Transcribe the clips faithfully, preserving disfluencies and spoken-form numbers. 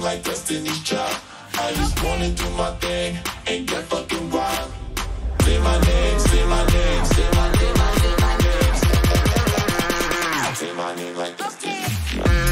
like Destiny's Child. I just wanna do my thing and get fucking wild. Say my name, say my name, say my name, say my name, say my name like Destiny's Child.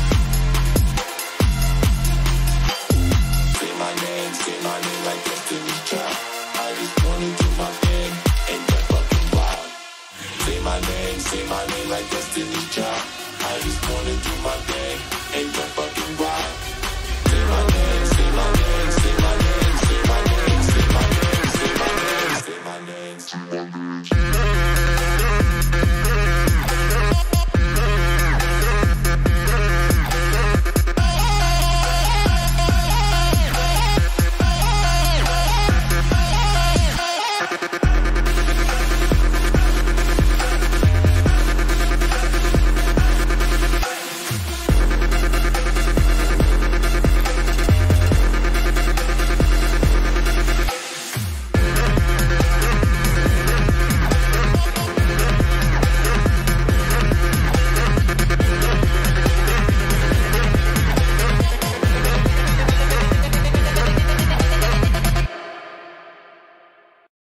Say my name like Destiny.